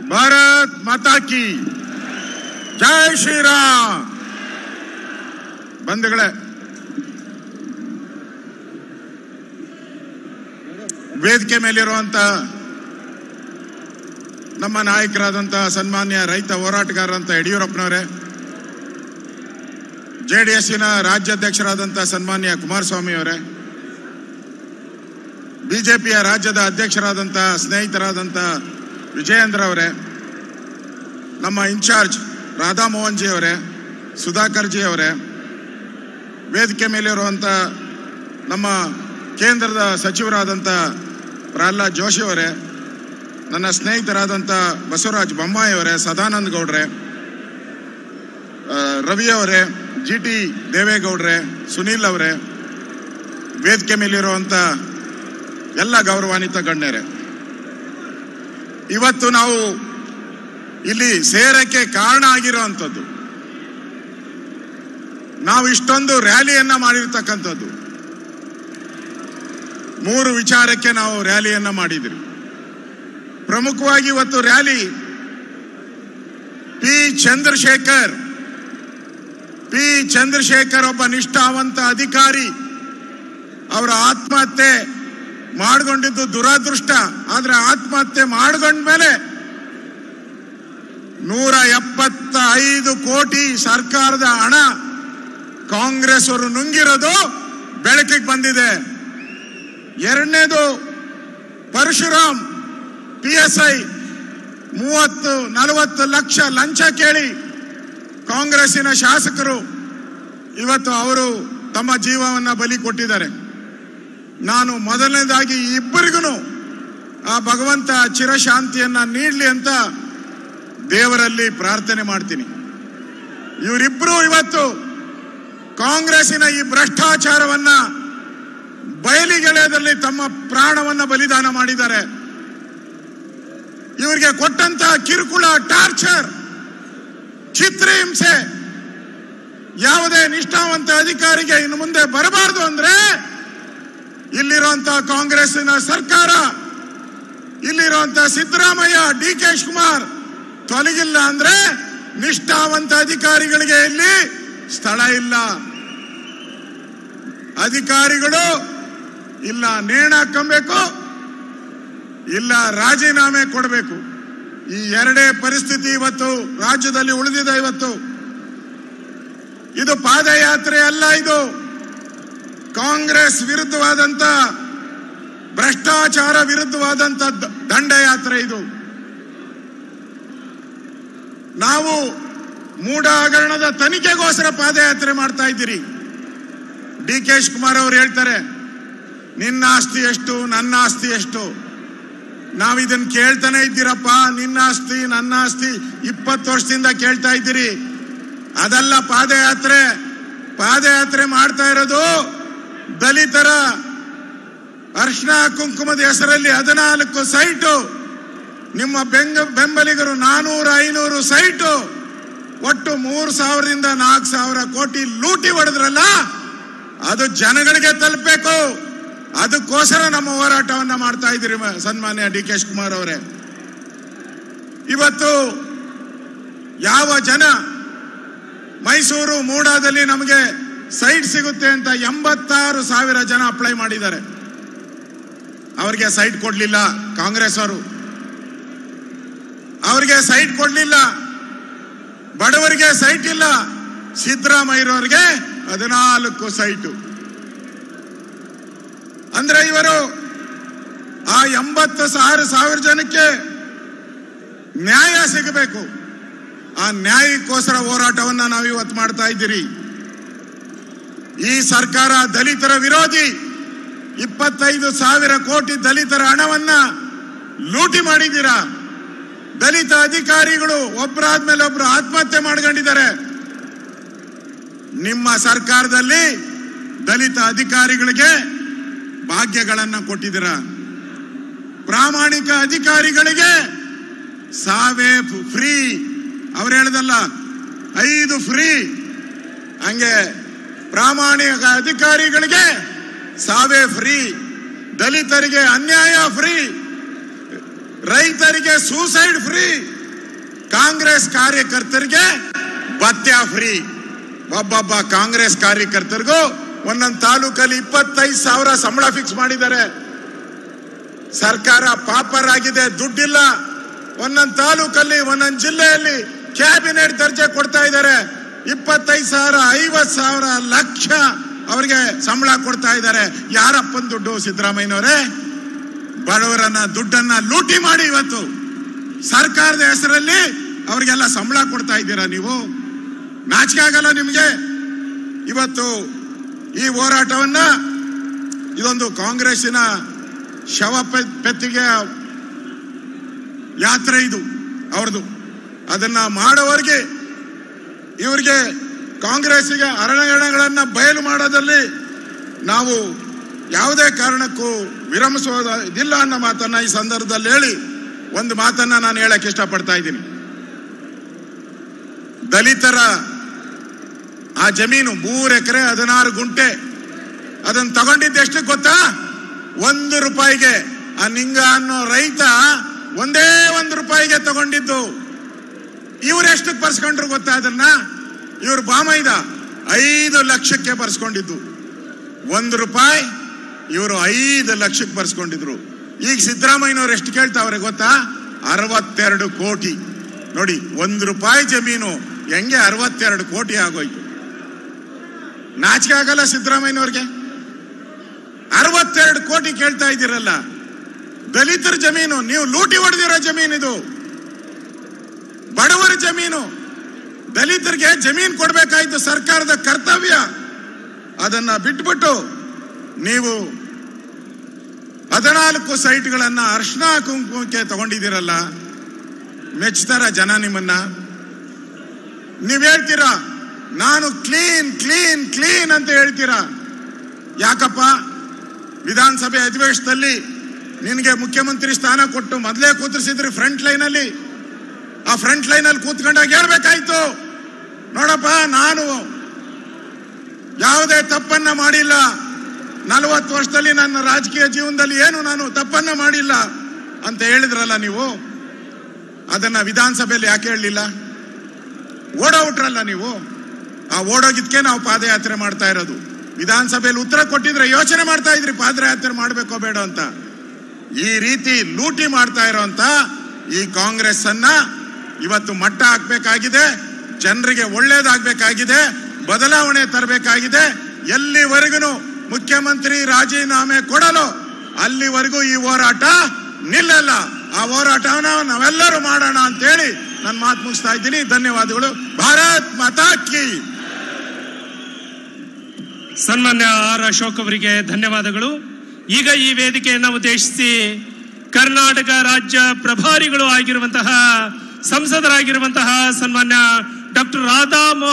ಭಾರತ್ ಮಾತಾ ಕಿ ಜೈ ಶ್ರೀರಾಮ್. ಬಂಧುಗಳೇ, ವೇದಿಕೆ ಮೇಲಿರುವಂತ ನಮ್ಮ ನಾಯಕರಾದಂತಹ ಸನ್ಮಾನ್ಯ ರೈತ ಹೋರಾಟಗಾರರಂತ ಯಡಿಯೂರಪ್ಪನವರೇ, ಜೆಡಿಎಸ್ಸಿನ ರಾಜ್ಯಾಧ್ಯಕ್ಷರಾದಂತಹ ಸನ್ಮಾನ್ಯ ಕುಮಾರಸ್ವಾಮಿ ಅವರೇ, ಬಿಜೆಪಿಯ ರಾಜ್ಯದ ಅಧ್ಯಕ್ಷರಾದಂತಹ ಸ್ನೇಹಿತರಾದಂತಹ ವಿಜಯೇಂದ್ರ ಅವರೇ, ನಮ್ಮ ಇನ್ಚಾರ್ಜ್ ರಾಧಾ ಮೋಹನ್ ಜಿ ಅವರೇ, ಸುಧಾಕರ್ ಜಿ ಅವರೇ, ವೇದಿಕೆ ಮೇಲಿರುವಂತ ನಮ್ಮ ಕೇಂದ್ರದ ಸಚಿವರಾದಂಥ ಪ್ರಹ್ಲಾದ್ ಜೋಶಿ ಅವರೇ, ನನ್ನ ಸ್ನೇಹಿತರಾದಂಥ ಬಸವರಾಜ ಬೊಮ್ಮಾಯಿ ಅವರೇ, ಸದಾನಂದ ಗೌಡ್ರೆ, ರವಿ ಅವರೇ, GT ದೇವೇಗೌಡ್ರೆ, ಸುನೀಲ್ ಅವರೇ, ವೇದಿಕೆ ಮೇಲಿರುವಂಥ ಎಲ್ಲ ಗೌರವಾನ್ವಿತ ಗಣ್ಯರೇ, ಇವತ್ತು ನಾವು ಇಲ್ಲಿ ಸೇರಕ್ಕೆ ಕಾರಣ ಆಗಿರುವಂಥದ್ದು, ನಾವು ಇಷ್ಟೊಂದು ರ್ಯಾಲಿಯನ್ನ ಮಾಡಿರ್ತಕ್ಕಂಥದ್ದು 3 ವಿಚಾರಕ್ಕೆ ನಾವು ರ್ಯಾಲಿಯನ್ನ ಮಾಡಿದ್ರಿ. ಪ್ರಮುಖವಾಗಿ ಇವತ್ತು ರ್ಯಾಲಿ ಪಿ ಚಂದ್ರಶೇಖರ್ ಒಬ್ಬ ನಿಷ್ಠಾವಂತ ಅಧಿಕಾರಿ, ಅವರ ಆತ್ಮಹತ್ಯೆ ಮಾಡಿಕೊಂಡಿದ್ದು ದುರಾದೃಷ್ಟ. ಆದ್ರೆ ಆತ್ಮಹತ್ಯೆ ಮಾಡಿಕೊಂಡ್ಮೇಲೆ 175 ಕೋಟಿ ಸರ್ಕಾರದ ಹಣ ಕಾಂಗ್ರೆಸ್ ಅವರು ನುಂಗಿರೋದು ಬೆಳಕಿಗೆ ಬಂದಿದೆ. ಎರಡನೇದು, ಪರಶುರಾಮ್ PSI 30-40 ಲಕ್ಷ ಲಂಚ ಕೇಳಿ ಕಾಂಗ್ರೆಸ್ಸಿನ ಶಾಸಕರು ಇವತ್ತು ಅವರು ತಮ್ಮ ಜೀವವನ್ನ ಬಲಿ ಕೊಟ್ಟಿದ್ದಾರೆ. ನಾನು ಮೊದಲನೇದಾಗಿ ಇಬ್ಬರಿಗೂ ಆ ಭಗವಂತ ಚಿರಶಾಂತಿಯನ್ನ ನೀಡಲಿ ಅಂತ ದೇವರಲ್ಲಿ ಪ್ರಾರ್ಥನೆ ಮಾಡ್ತೀನಿ. ಇವರಿಬ್ಬರು ಇವತ್ತು ಕಾಂಗ್ರೆಸ್ಸಿನ ಈ ಭ್ರಷ್ಟಾಚಾರವನ್ನ ಬಯಲಿಗೆಳೆಯದಲ್ಲಿ ತಮ್ಮ ಪ್ರಾಣವನ್ನ ಬಲಿದಾನ ಮಾಡಿದ್ದಾರೆ. ಇವರಿಗೆ ಕೊಟ್ಟಂತ ಕಿರುಕುಳ, ಟಾರ್ಚರ್, ಚಿತ್ರಹಿಂಸೆ ಯಾವುದೇ ನಿಷ್ಠಾವಂತ ಅಧಿಕಾರಿಗೆ ಇನ್ನು ಮುಂದೆ ಬರಬಾರದು ಅಂದ್ರೆ ಇಲ್ಲಿರುವಂತಹ ಕಾಂಗ್ರೆಸ್ಸಿನ ಸರ್ಕಾರ, ಇಲ್ಲಿರುವಂತಹ ಸಿದ್ದರಾಮಯ್ಯ, DK ಶಿವಕುಮಾರ್ ತೊಲಗಿಲ್ಲ ಅಂದ್ರೆ ನಿಷ್ಠಾವಂತ ಅಧಿಕಾರಿಗಳಿಗೆ ಇಲ್ಲಿ ಸ್ಥಳ ಇಲ್ಲ. ಅಧಿಕಾರಿಗಳು ಇಲ್ಲ ನೇಣ ಹಾಕಬೇಕು, ಇಲ್ಲ ರಾಜೀನಾಮೆ ಕೊಡಬೇಕು. ಈ ಎರಡೇ ಪರಿಸ್ಥಿತಿ ಇವತ್ತು ರಾಜ್ಯದಲ್ಲಿ ಉಳಿದಿದೆ. ಇವತ್ತು ಇದು ಪಾದಯಾತ್ರೆ ಅಲ್ಲ, ಇದು ಕಾಂಗ್ರೆಸ್ ವಿರುದ್ಧವಾದಂತ, ಭ್ರಷ್ಟಾಚಾರ ವಿರುದ್ಧವಾದಂತ ದಂಡಯಾತ್ರೆ. ಇದು ನಾವು ಮೂಢ ಹಗರಣದ ತನಿಖೆಗೋಸ್ಕರ ಪಾದಯಾತ್ರೆ ಮಾಡ್ತಾ ಇದ್ದೀರಿ. DK ಶಿವಕುಮಾರ್ ಅವರು ಹೇಳ್ತಾರೆ, ನಿನ್ನ ಆಸ್ತಿ ಎಷ್ಟು, ನನ್ನ ಆಸ್ತಿ ಎಷ್ಟು. ನಾವಿದನ್ನ ಕೇಳ್ತಾನೆ ಇದ್ದೀರಪ್ಪ, ನಿನ್ನ ಆಸ್ತಿ ನನ್ನ ಆಸ್ತಿ 20 ವರ್ಷದಿಂದ ಕೇಳ್ತಾ ಇದ್ದೀರಿ. ಅದಲ್ಲ ಪಾದಯಾತ್ರೆ. ಪಾದಯಾತ್ರೆ ಮಾಡ್ತಾ ಇರೋದು ದಲಿತರ ಅರ್ಶನ ಕುಂಕುಮದ ಹೆಸರಲ್ಲಿ 14 ಸೈಟು, ನಿಮ್ಮ ಬೆಂಬಲಿಗರು 400-500 ಸೈಟು, ಒಟ್ಟು 3,000ರಿಂದ 4,000 ಕೋಟಿ ಲೂಟಿ ಹೊಡೆದ್ರಲ್ಲ, ಅದು ಜನಗಳಿಗೆ ತಲುಪಬೇಕು. ಅದಕ್ಕೋಸ್ಕರ ನಮ್ಮ ಹೋರಾಟವನ್ನ ಮಾಡ್ತಾ ಇದ್ದೀರಿ ಸನ್ಮಾನ್ಯ DK ಶಿವಕುಮಾರ್ ಅವರೇ. ಇವತ್ತು ಯಾವ ಜನ ಮೈಸೂರು ಮೂಡಾದಲ್ಲಿ ನಮಗೆ ಸೈಟ್ ಸಿಗುತ್ತೆ ಅಂತ 86,000 ಜನ ಅಪ್ಲೈ ಮಾಡಿದ್ದಾರೆ. ಅವರಿಗೆ ಸೈಟ್ ಕೊಡ್ಲಿಲ್ಲ ಕಾಂಗ್ರೆಸ್ ಅವರು, ಅವರಿಗೆ ಸೈಟ್ ಕೊಡ್ಲಿಲ್ಲ. ಬಡವರಿಗೆ ಸೈಟ್ ಇಲ್ಲ. ಸಿದ್ದರಾಮಯ್ಯರವರಿಗೆ 14 ಸೈಟು. ಅಂದ್ರೆ ಇವರು ಆ 86,000 ಜನಕ್ಕೆ ನ್ಯಾಯ ಸಿಗಬೇಕು. ಆ ನ್ಯಾಯಕ್ಕೋಸ್ಕರ ಹೋರಾಟವನ್ನ ನಾವು ಇವತ್ತು ಮಾಡ್ತಾ ಇದ್ದೀರಿ. ಈ ಸರ್ಕಾರ ದಲಿತರ ವಿರೋಧಿ. 25,000 ಕೋಟಿ ದಲಿತರ ಹಣವನ್ನ ಲೂಟಿ ಮಾಡಿದ್ದೀರಾ. ದಲಿತ ಅಧಿಕಾರಿಗಳು ಒಬ್ಬರಾದ್ಮೇಲೆ ಒಬ್ರು ಆತ್ಮಹತ್ಯೆ ಮಾಡ್ಕೊಂಡಿದ್ದಾರೆ. ನಿಮ್ಮ ಸರ್ಕಾರದಲ್ಲಿ ದಲಿತ ಅಧಿಕಾರಿಗಳಿಗೆ ಭಾಗ್ಯಗಳನ್ನ ಕೊಟ್ಟಿದ್ದೀರಾ. ಪ್ರಾಮಾಣಿಕ ಅಧಿಕಾರಿಗಳಿಗೆ ಸಾವೇ ಫ್ರೀ, ಅವ್ರು ಹೇಳದಲ್ಲ 5 ಫ್ರೀ. ಹಂಗೆ ಪ್ರಾಮಾಣಿಕ ಅಧಿಕಾರಿಗಳಿಗೆ ಸಾವೇ ಫ್ರೀ, ದಲಿತರಿಗೆ ಅನ್ಯಾಯ ಫ್ರೀ, ರೈತರಿಗೆ ಸೂಸೈಡ್ ಫ್ರೀ, ಕಾಂಗ್ರೆಸ್ ಕಾರ್ಯಕರ್ತರಿಗೆ ಭತ್ಯೆ ಫ್ರೀ. ಒಬ್ಬೊಬ್ಬ ಕಾಂಗ್ರೆಸ್ ಕಾರ್ಯಕರ್ತರಿಗೂ ಒಂದೊಂದು ತಾಲೂಕಲ್ಲಿ 25,000 ಸಂಬಳ ಫಿಕ್ಸ್ ಮಾಡಿದ್ದಾರೆ. ಸರ್ಕಾರ ಪಾಪರ್ ಆಗಿದೆ, ದುಡ್ಡಿಲ್ಲ. ಒಂದೊಂದು ತಾಲೂಕಲ್ಲಿ ಒಂದೊಂದು ಜಿಲ್ಲೆಯಲ್ಲಿ ಕ್ಯಾಬಿನೆಟ್ ದರ್ಜೆ ಕೊಡ್ತಾ ಇದ್ದಾರೆ. 25,000, 50,000, ಲಕ್ಷ ಅವರಿಗೆ ಸಂಬಳ ಕೊಡ್ತಾ ಇದ್ದಾರೆ. ಯಾರಪ್ಪನ ದುಡ್ಡು? ಸಿದ್ದರಾಮಯ್ಯನವರೇ. ಬಡವರನ್ನ ದುಡ್ಡನ್ನ ಲೂಟಿ ಮಾಡಿ ಇವತ್ತು ಸರ್ಕಾರದ ಹೆಸರಲ್ಲಿ ಅವರಿಗೆಲ್ಲ ಸಂಬಳ ಕೊಡ್ತಾ ಇದ್ದೀರಾ ನೀವು. ನಾಚಿಕೆ ಆಗಲ್ಲ ನಿಮಗೆ? ಇವತ್ತು ಈ ಹೋರಾಟವನ್ನ, ಇದೊಂದು ಕಾಂಗ್ರೆಸ್ಸಿನ ಶವ ಪೆತ್ತಿಗೆ ಯಾತ್ರೆ ಇದು ಅವ್ರದ್ದು. ಅದನ್ನ ಮಾಡೋವರಿಗೆ ಇವರಿಗೆ ಕಾಂಗ್ರೆಸ್ಸಿಗೆ ಹರಣಗಳನ್ನ ಬಯಲು ಮಾಡೋದಲ್ಲಿ ನಾವು ಯಾವುದೇ ಕಾರಣಕ್ಕೂ ವಿರಮಿಸೋದಿಲ್ಲ ಅನ್ನೋ ಮಾತನ್ನ ಈ ಸಂದರ್ಭದಲ್ಲಿ ಹೇಳಿ ಒಂದು ಮಾತನ್ನ ನಾನು ಹೇಳಕ್ ಇಷ್ಟಪಡ್ತಾ ಇದ್ದೀನಿ. ದಲಿತರ ಆ ಜಮೀನು 3 ಎಕರೆ 16 ಗುಂಟೆ ಅದನ್ನ ತಗೊಂಡಿದ್ದು ಎಷ್ಟು ಗೊತ್ತಾ? 1 ರೂಪಾಯಿಗೆ. ಆ ನಿಂಗ ಅನ್ನೋ ರೈತ ಒಂದೇ 1 ರೂಪಾಯಿಗೆ ತಗೊಂಡಿದ್ದು. ಇವ್ರು ಎಷ್ಟಕ್ಕೆ ಬರ್ಸ್ಕೊಂಡ್ರು ಗೊತ್ತಾ? ಅದನ್ನ ಇವ್ರು ಬಾಮೈದ 5 ಲಕ್ಷಕ್ಕೆ ಬರ್ಸ್ಕೊಂಡಿದ್ದು. 1 ರೂಪಾಯಿ ಇವರು 5 ಲಕ್ಷಕ್ಕೆ ಬರ್ಸ್ಕೊಂಡಿದ್ರು. ಈಗ ಸಿದ್ದರಾಮಯ್ಯನವ್ರು ಎಷ್ಟು ಕೇಳ್ತಾವ್ರೆ ಗೊತ್ತಾ? 62 ಕೋಟಿ. ನೋಡಿ, 1 ರೂಪಾಯಿ ಜಮೀನು ಹೆಂಗೆ 62 ಕೋಟಿ ಆಗೋಯ್ತು. ನಾಚಿಕೆ ಆಗಲ್ಲ ಸಿದ್ದರಾಮಯ್ಯನವ್ರಿಗೆ? 62 ಕೋಟಿ ಕೇಳ್ತಾ ಇದ್ದೀರಲ್ಲ. ದಲಿತರ ಜಮೀನು, ನೀವು ಲೂಟಿ ಹೊಡೆದಿರೋ ಜಮೀನು ಇದು. ಬಡವರ ಜಮೀನು. ದಲಿತರಿಗೆ ಜಮೀನು ಕೊಡ್ಬೇಕಾಯ್ತು, ಸರ್ಕಾರದ ಕರ್ತವ್ಯ. ಅದನ್ನ ಬಿಟ್ಬಿಟ್ಟು ನೀವು 14 ಸೈಟ್ಗಳನ್ನ ಅರ್ಶನ ಕುಂಕುಮಕ್ಕೆ ತಗೊಂಡಿದ್ದೀರಲ್ಲ. ಮೆಚ್ತಾರ ಜನ ನಿಮ್ಮನ್ನ? ನೀವ್ ಹೇಳ್ತೀರಾ ನಾನು ಕ್ಲೀನ್ ಕ್ಲೀನ್ ಕ್ಲೀನ್ ಅಂತ ಹೇಳ್ತೀರಾ. ಯಾಕಪ್ಪ? ವಿಧಾನಸಭೆ ಅಧಿವೇಶನದಲ್ಲಿ ನಿನಗೆ ಮುಖ್ಯಮಂತ್ರಿ ಸ್ಥಾನ ಕೊಟ್ಟು ಮೊದಲೇ ಕೂತಿಸಿದ್ರಿ ಫ್ರಂಟ್ ಲೈನ್ ಅಲ್ಲಿ. ಆ ಫ್ರಂಟ್ ಲೈನ್ ಅಲ್ಲಿ ಕೂತ್ಕೊಂಡಾಗ ಹೇಳ್ಬೇಕಾಯ್ತು, ನೋಡಪ್ಪ ನಾನು ಯಾವುದೇ ತಪ್ಪನ್ನ ಮಾಡಿಲ್ಲ, 40 ವರ್ಷದಲ್ಲಿ ನನ್ನ ರಾಜಕೀಯ ಜೀವನದಲ್ಲಿ ಏನು ನಾನು ತಪ್ಪನ್ನ ಮಾಡಿಲ್ಲ ಅಂತ ಹೇಳಿದ್ರಲ್ಲ ನೀವು. ಅದನ್ನ ವಿಧಾನಸಭೆಯಲ್ಲಿ ಯಾಕೆ ಹೇಳಲಿಲ್ಲ? ಓಡೋಟ್ರಲ್ಲ ನೀವು. ಆ ಓಡೋಗಿದ್ಕೆ ನಾವು ಪಾದಯಾತ್ರೆ ಮಾಡ್ತಾ ಇರೋದು. ವಿಧಾನಸಭೆಯಲ್ಲಿ ಉತ್ತರ ಕೊಟ್ಟಿದ್ರೆ ಯೋಚನೆ ಮಾಡ್ತಾ ಇದ್ರಿ ಪಾದಯಾತ್ರೆ ಮಾಡ್ಬೇಕೋ ಬೇಡ ಅಂತ. ಈ ರೀತಿ ಲೂಟಿ ಮಾಡ್ತಾ ಇರೋಂತ ಈ ಕಾಂಗ್ರೆಸ್ ಅನ್ನ ಇವತ್ತು ಮಟ್ಟ ಹಾಕ್ಬೇಕಾಗಿದೆ. ಜನರಿಗೆ ಒಳ್ಳೇದಾಗಬೇಕಾಗಿದೆ, ಬದಲಾವಣೆ ತರಬೇಕಾಗಿದೆ. ಎಲ್ಲಿವರೆಗೂ ಮುಖ್ಯಮಂತ್ರಿ ರಾಜೀನಾಮೆ ಕೊಡಲು ಅಲ್ಲಿವರೆಗೂ ಈ ಹೋರಾಟ ನಿಲ್ಲಲ್ಲ. ಆ ಹೋರಾಟವನ್ನ ನಾವೆಲ್ಲರೂ ಮಾಡೋಣ ಅಂತ ಹೇಳಿ ನನ್ನ ಮಾತು ಮುಗಿಸ್ತಾ ಇದ್ದೀನಿ. ಧನ್ಯವಾದಗಳು. ಭಾರತ್ ಮಾತಾ ಕಿ. ಸನ್ಮಾನ್ಯ ಆರ್ ಅಶೋಕ್ ಅವರಿಗೆ ಧನ್ಯವಾದಗಳು. ಈಗ ಈ ವೇದಿಕೆಯನ್ನು ಉದ್ದೇಶಿಸಿ ಕರ್ನಾಟಕ ರಾಜ್ಯ ಪ್ರಭಾರಿಗಳು ಆಗಿರುವಂತಹ ಸಂಸದರಾಗಿರುವಂತಹ ಸನ್ಮಾನ್ಯ ಡಾಕ್ಟರ್ ರಾಧಾ